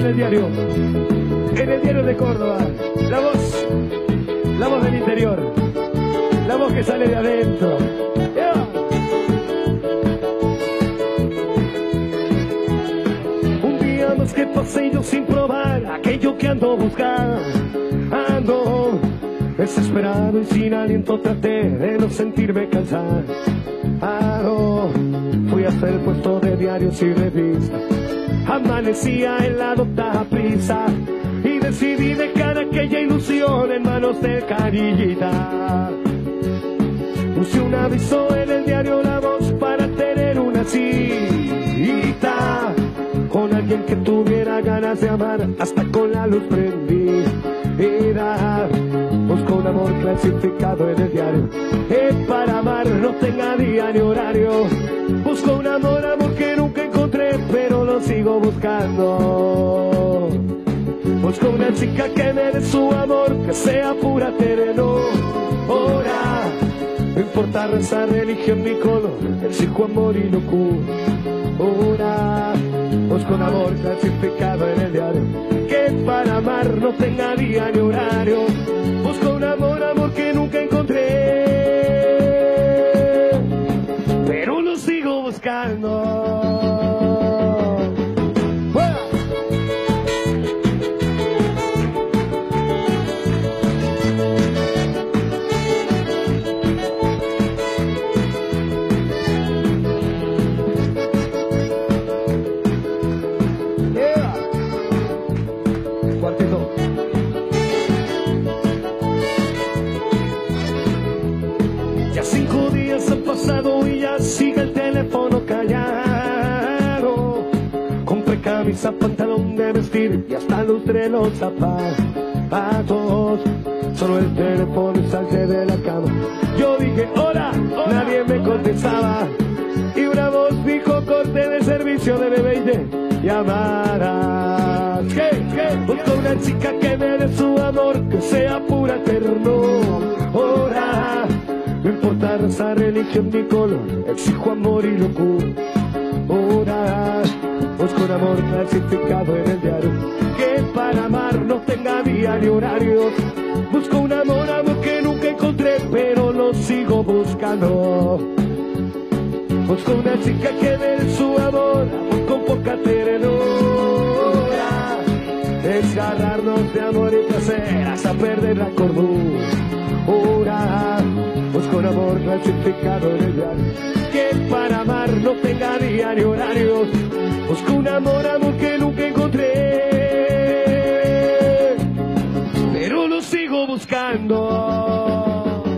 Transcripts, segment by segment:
en el diario de Córdoba, la voz del interior, la voz que sale de adentro. Un día más que pasé yo sin probar aquello que ando buscando, ando desesperado y sin aliento, traté de no sentirme cansado. Fui hasta el puesto de diarios y revistas, amanecía en la docta prisa y decidí dejar aquella ilusión en manos de Carillita. Puse un aviso en el diario La Voz para tener una cita con alguien que tuviera ganas de amar, hasta con la luz prendí. Busco un amor clasificado en el diario, que para amar no tenga día ni horario. Busco un amor que nunca encontré, pero lo sigo buscando. Busco una chica que me dé su amor, que sea pura ternura. No importa raza, religión ni color, exijo amor y locura. Busco un amor clasificado en el diario, que para amar no tenga día ni horario. Busco un amor que nunca encontré, pero lo sigo buscando. Y ya sigue el teléfono callado. Compré camisa, pantalón de vestir y hasta lustré los zapatos. Solo el teléfono y salté de la cama. Yo dije hola, nadie me contestaba. Y una voz dijo corte de servicio, de bebé y de llamadas. Busco una chica que me dé su amor, que sea pura ternura. No importa raza, religión ni color, exijo amor y locura. Busco un amor clasificado en el diario, que para amar no tenga día ni horarios. Busco un amor que nunca encontré, pero lo sigo buscando. Busco una chica que me dé su amor con poca ternura. Desgarrarnos de amor y placer hasta perder la cordura. Busco un amor clasificado en el diario, que para amar no tenga día ni horarios. Busco un amor que nunca encontré, pero lo sigo buscando.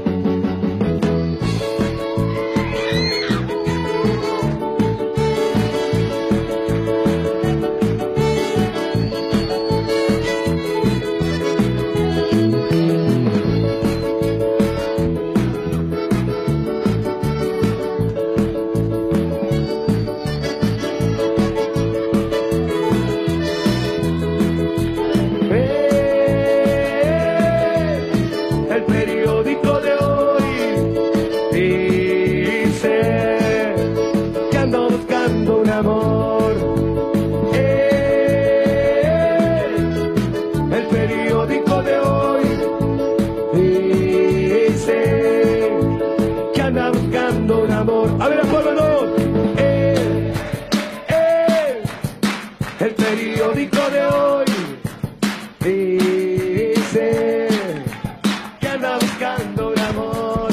A ver, apóyanos. El periódico de hoy dice que anda buscando un amor.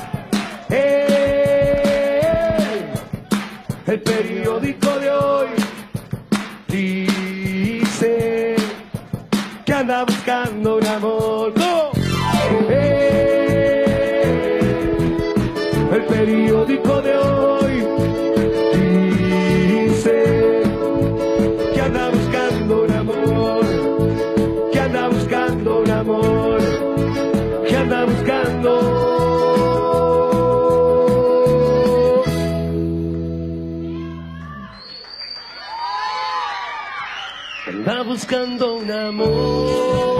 El periódico de hoy dice que anda buscando un amor. ¡No! El periódico de hoy dice que anda buscando un amor, que anda buscando un amor, que anda buscando. Que anda buscando un amor.